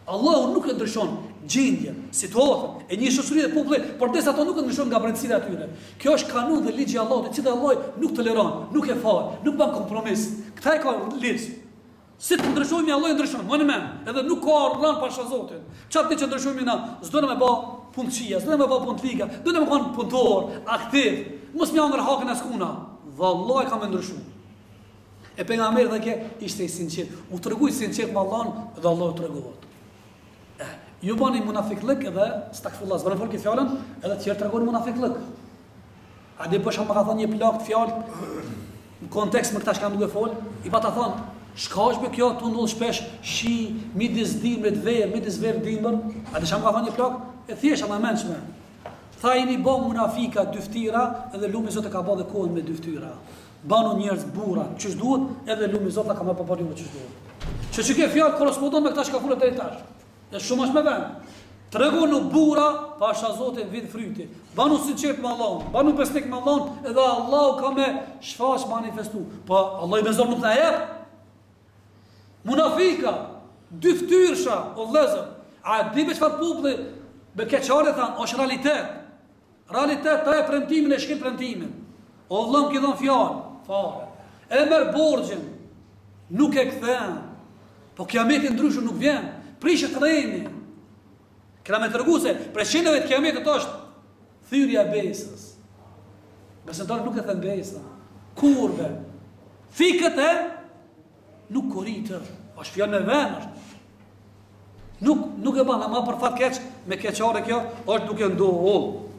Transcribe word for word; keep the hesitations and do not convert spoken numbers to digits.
Allahu nuk e ndryshon gjendjen, situatën e një shoqërie dhe populli, por desa ato nuk e ndryshon nga brendësia e tyre. Kjo është kanun dhe ligji i Allahut, i cili Allah nuk toleron, nuk e fal, nuk bën kompromis. Këta e ka ligj. Si të ndryshojmë Allah e ndryshon, më në men, edhe nuk ka rran pasha Zotin. Çfarë të që ndryshojmë na, s'do na me bë punëçia, s'do na me bë punë liga, do na me qenë punëtor, aktiv. Mos më ngër hakën as kuna. Vallahi kam ndryshuar. E pejgamberi dhe ke ishte i sinqert. U tregoi sinqert me Allahun dhe Allahu tregohet. Ju bani munafiklik edhe stakfullah, zbërën folë këtë fjallën, edhe tjerë të regoni munafiklik. A di përsham më ka thonë një plak të fjallë, në kontekst më këta shka më duke folë, i pa ta thonë, shka është be kjo të ndodhë shpesh, shi, midis dimrit verë, midis verë dimër, a di shka më ka thonë një plak, e thjesha më mençme. Tha i një bo munafika dyftira, edhe lumi Zotë ka ba dhe kohën me dyftira. Banu njerëz bura, qësh duhet, edhe lumi Zotë ka me përbërju me qësh duhet. Që që ke fjallë korespondon me këta shka fullët e i tash. E shumë është me vend. Tregu në bura, pasha Zotin vit fryti. Banu sinqert me Allahun, banu besnik me Allahun, edhe Allahu ka me shfaq manifestu. Po Allah i bezor nuk na jep. Munafika, dyftyrsha, o vëllezër, a di me çfarë populli me keqare than, është realitet. Realitet ta e premtimin e shkel premtimin. O vëllëm ki dhon fjalë, fare. E merr borxhin, nuk e kthen. Po kiameti ndryshe nuk vjen. Prishet rejni. Këna me tërgu se preshendeve të kiametit është thyrja besës. Besimtari nuk e thënë besa. Kurve. Fikët e nuk koritër. është fjallë me ven është. Nuk, nuk e banë, ama për fat keq, me keqare kjo, është duke ndohë.